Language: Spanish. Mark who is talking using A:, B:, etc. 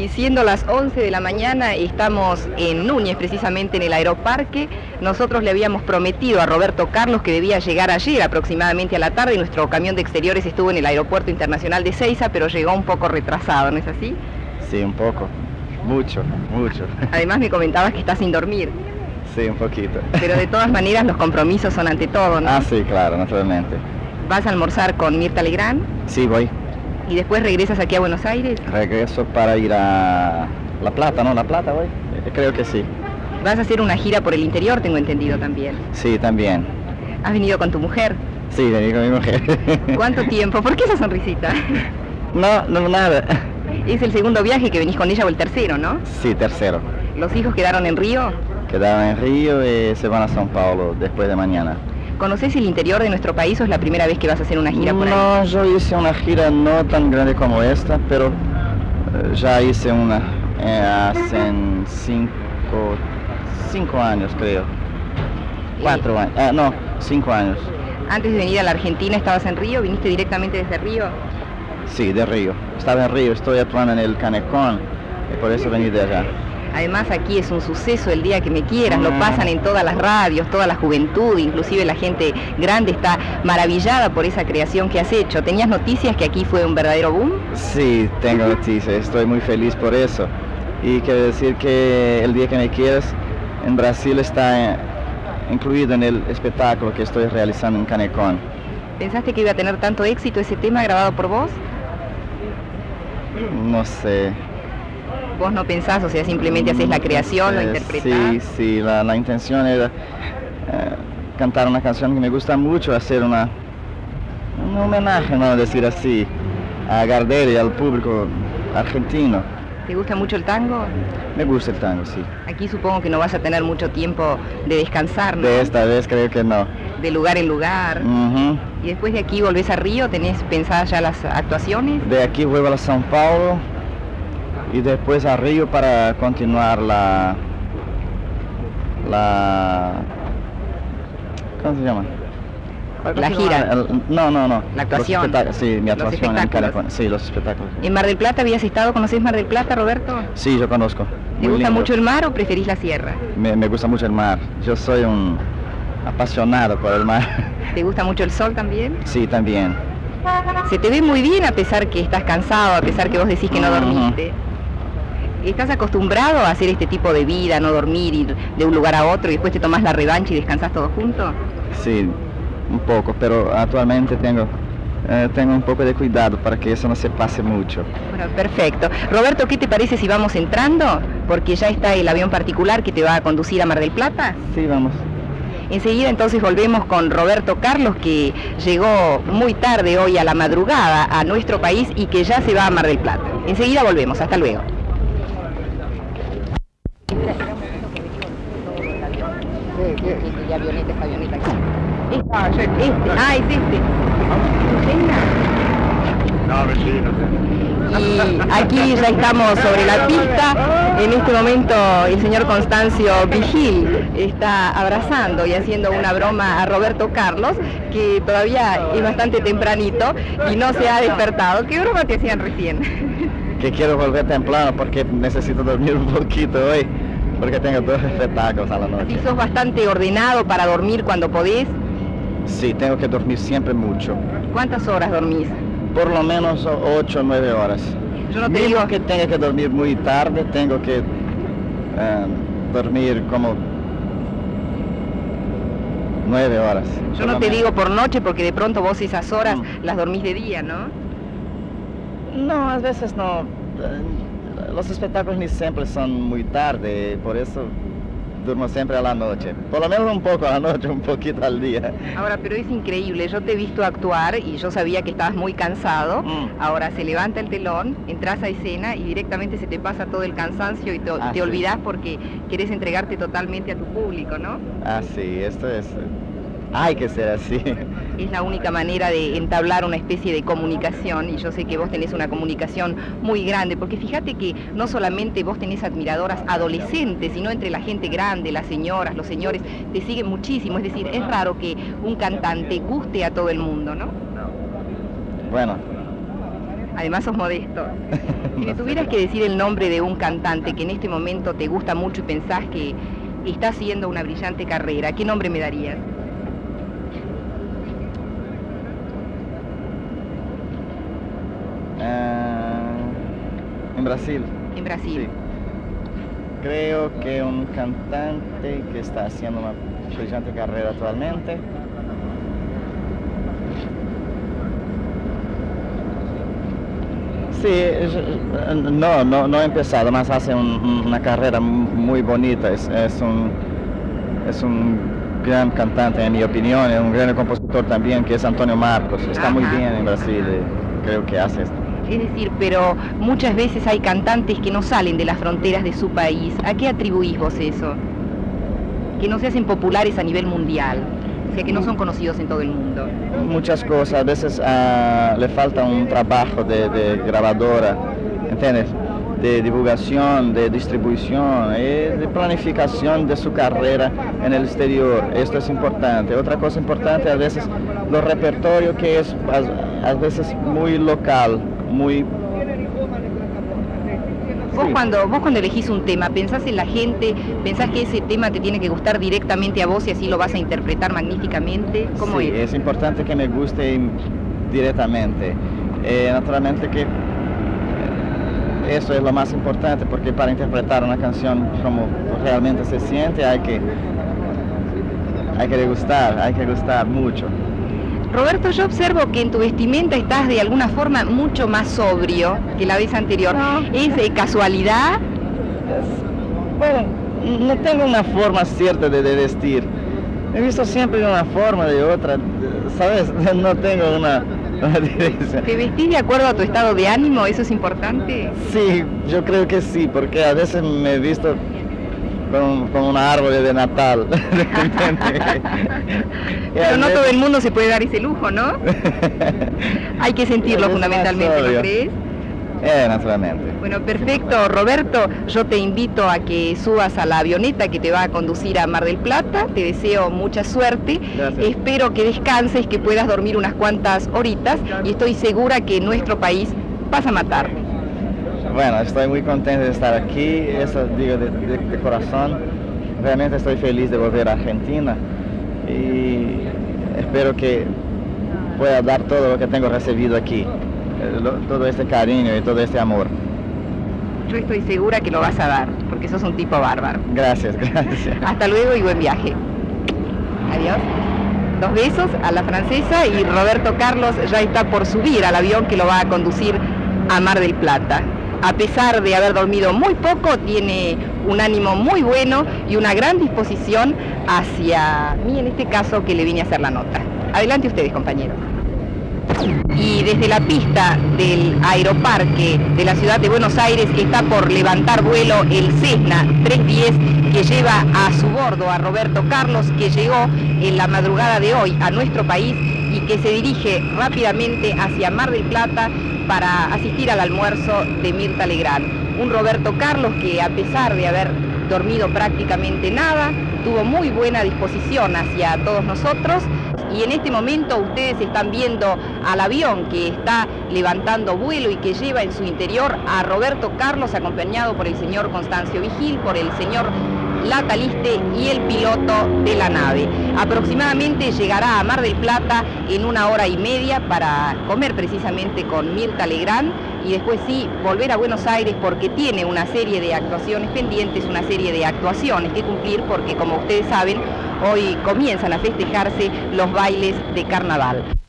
A: Siendo las 11 de la mañana, estamos en Núñez, precisamente en el Aeroparque. Nosotros le habíamos prometido a Roberto Carlos que debía llegar ayer aproximadamente a la tarde. Nuestro camión de exteriores estuvo en el Aeropuerto Internacional de Ezeiza, pero llegó un poco retrasado, ¿no es así?
B: Sí, un poco. Mucho.
A: Además me comentabas que estás sin dormir.
B: Sí, un poquito.
A: Pero de todas maneras los compromisos son ante todo, ¿no?
B: Ah, sí, claro, naturalmente.
A: ¿Vas a almorzar con Mirta Legrand?
B: Sí, voy.
A: ¿Y después regresas aquí a Buenos Aires?
B: Regreso para ir a La Plata, ¿no? La Plata voy. Creo que sí.
A: Vas a hacer una gira por el interior, tengo entendido también.
B: Sí, también.
A: ¿Has venido con tu mujer?
B: Sí, vení con mi mujer.
A: ¿Cuánto tiempo? ¿Por qué esa sonrisita?
B: No, nada.
A: Es el segundo viaje que venís con ella o el tercero, ¿no?
B: Sí, tercero.
A: ¿Los hijos quedaron en Río?
B: Quedaron en Río y se van a São Paulo después de mañana.
A: ¿Conoces el interior de nuestro país o es la primera vez que vas a hacer una gira por ahí?
B: No, yo hice una gira no tan grande como esta, pero ya hice una hace 5 años, creo. 4 años. No, 5 años.
A: Antes de venir a la Argentina, ¿estabas en Río? ¿Viniste directamente desde Río?
B: Sí, de Río. Estaba en Río, estoy actuando en el Canecón y por eso vení de allá.
A: Además aquí es un suceso el día que me quieras, lo pasan en todas las radios, toda la juventud, inclusive la gente grande está maravillada por esa creación que has hecho. ¿Tenías noticias que aquí fue un verdadero boom?
B: Sí, tengo noticias, estoy muy feliz por eso. Y quiero decir que el día que me quieras en Brasil está incluido en el espectáculo que estoy realizando en Canecón.
A: ¿Pensaste que iba a tener tanto éxito ese tema grabado por vos?
B: No sé.
A: ¿Vos no pensás, o sea, simplemente haces la creación, lo interpretás?
B: Sí, la intención era cantar una canción que me gusta mucho, hacer un homenaje, no decir así, a Gardel y al público argentino.
A: ¿Te gusta mucho el tango?
B: Me gusta el tango, sí.
A: Aquí supongo que no vas a tener mucho tiempo de descansar, ¿no?
B: De esta vez creo que no.
A: De lugar en lugar. Y después de aquí volvés a Río, ¿tenés pensadas ya las actuaciones?
B: De aquí vuelvo a São Paulo y después a Río para continuar ¿cómo se llama?
A: La gira.
B: No.
A: La actuación.
B: Sí, mi actuación en Canecón. Sí, los espectáculos.
A: ¿En Mar del Plata habías estado? ¿Conocés Mar del Plata, Roberto?
B: Sí, yo conozco.
A: ¿Te gusta mucho el mar o preferís la sierra?
B: Me gusta mucho el mar. Yo soy un apasionado por el mar.
A: ¿Te gusta mucho el sol también?
B: Sí, también.
A: Se te ve muy bien a pesar que estás cansado, a pesar que vos decís que no dormiste. ¿Estás acostumbrado a hacer este tipo de vida, no dormir, ir de un lugar a otro y después te tomás la revancha y descansás todos juntos?
B: Sí, un poco, pero actualmente tengo un poco de cuidado para que eso no se pase mucho.
A: Bueno, perfecto. Roberto, ¿qué te parece si vamos entrando? Porque ya está el avión particular que te va a conducir a Mar del Plata.
B: Sí, vamos.
A: Enseguida entonces volvemos con Roberto Carlos, que llegó muy tarde hoy a la madrugada a nuestro país y que ya se va a Mar del Plata. Enseguida volvemos, hasta luego. ¿Qué avioneta es avioneta aquí? Es este.
C: No, vecino.
A: Y aquí ya estamos sobre la pista. En este momento el señor Constancio Vigil está abrazando y haciendo una broma a Roberto Carlos, que todavía es bastante tempranito y no se ha despertado. ¿Qué broma te hacían recién?
B: Que quiero volver temprano porque necesito dormir un poquito hoy, porque tengo 2 espectáculos a la noche.
A: ¿Y sos bastante ordenado para dormir cuando podés?
B: Sí, tengo que dormir siempre mucho.
A: ¿Cuántas horas dormís?
B: Por lo menos 8 o 9 horas.
A: Yo no te digo
B: que tenga que dormir muy tarde, tengo que dormir como 9 horas.
A: Yo no te digo por noche porque de pronto vos esas horas las dormís de día, ¿no?
B: No, a veces no. Los espectáculos ni siempre son muy tarde, por eso duermo siempre a la noche. Por lo menos un poco a la noche, un poquito al día.
A: Ahora, pero es increíble, yo te he visto actuar y yo sabía que estabas muy cansado. Ahora se levanta el telón, entras a escena y directamente se te pasa todo el cansancio y te olvidás porque querés entregarte totalmente a tu público, ¿no?
B: Ah, sí, esto es... Hay que ser así.
A: Es la única manera de entablar una especie de comunicación y yo sé que vos tenés una comunicación muy grande, porque fíjate que no solamente vos tenés admiradoras adolescentes, sino entre la gente grande, las señoras, los señores, te siguen muchísimo, es decir, es raro que un cantante guste a todo el mundo, ¿no?
B: Bueno,
A: Además sos modesto. Si me tuvieras que decir el nombre de un cantante que en este momento te gusta mucho y pensás que está haciendo una brillante carrera, ¿qué nombre me darías?
B: En Brasil.
A: En Brasil.
B: Sí. Creo que un cantante que está haciendo una brillante carrera actualmente. Sí, no he empezado, más hace una carrera muy bonita. Es un gran cantante, en mi opinión, es un gran compositor también, que es Antonio Marcos. Está muy bien en Brasil, creo que hace esto.
A: Es decir, pero muchas veces hay cantantes que no salen de las fronteras de su país. ¿A qué atribuís vos eso? Que no se hacen populares a nivel mundial, o sea, que no son conocidos en todo el mundo.
B: Muchas cosas, a veces le falta un trabajo de grabadora, ¿entiendes? De divulgación, de distribución, de planificación de su carrera en el exterior. Esto es importante. Otra cosa importante, a veces, los repertorios, que es a veces muy local, muy...
A: Vos cuando elegís un tema, ¿pensás en la gente? ¿Pensás que ese tema te tiene que gustar directamente a vos y así lo vas a interpretar magníficamente? ¿Cómo
B: sí, es importante que me guste directamente. Naturalmente que eso es lo más importante, porque para interpretar una canción como realmente se siente hay que gustar mucho.
A: Roberto, yo observo que en tu vestimenta estás de alguna forma mucho más sobrio que la vez anterior. No. ¿Es casualidad?
B: Bueno, no tengo una forma cierta de vestir. He visto siempre de una forma, de otra, ¿sabes? No tengo una dirección.
A: ¿Te vestís de acuerdo a tu estado de ánimo? ¿Eso es importante?
B: Sí, yo creo que sí, porque a veces me he visto con un árbol de Natal.
A: Pero no todo el mundo se puede dar ese lujo, ¿no? Hay que sentirlo fundamentalmente, ¿no crees?
B: Naturalmente.
A: Bueno, perfecto, Roberto. Yo te invito a que subas a la avioneta que te va a conducir a Mar del Plata. Te deseo mucha suerte.
B: Gracias.
A: Espero que descanses, que puedas dormir unas cuantas horitas y estoy segura que en nuestro país vas a matar.
B: Bueno, estoy muy contento de estar aquí, eso digo de corazón. Realmente estoy feliz de volver a Argentina y espero que pueda dar todo lo que tengo recibido aquí, todo este cariño y todo este amor.
A: Yo estoy segura que lo vas a dar, porque sos un tipo bárbaro.
B: Gracias, gracias.
A: Hasta luego y buen viaje. Adiós. 2 besos a la francesa y Roberto Carlos ya está por subir al avión que lo va a conducir a Mar del Plata. A pesar de haber dormido muy poco, tiene un ánimo muy bueno y una gran disposición hacia mí, en este caso, que le vine a hacer la nota. Adelante ustedes, compañeros. Y desde la pista del aeroparque de la ciudad de Buenos Aires está por levantar vuelo el Cessna 310 que lleva a su bordo a Roberto Carlos, que llegó en la madrugada de hoy a nuestro país y que se dirige rápidamente hacia Mar del Plata para asistir al almuerzo de Mirta Legrand. Un Roberto Carlos que, a pesar de haber dormido prácticamente nada, tuvo muy buena disposición hacia todos nosotros y en este momento ustedes están viendo al avión que está levantando vuelo y que lleva en su interior a Roberto Carlos, acompañado por el señor Constancio Vigil, por el señor Lataliste y el piloto de la nave. Aproximadamente llegará a Mar del Plata en 1 hora y media para comer precisamente con Mirta Legrand y después sí volver a Buenos Aires porque tiene una serie de actuaciones pendientes, una serie de actuaciones que cumplir porque, como ustedes saben, hoy comienzan a festejarse los bailes de carnaval.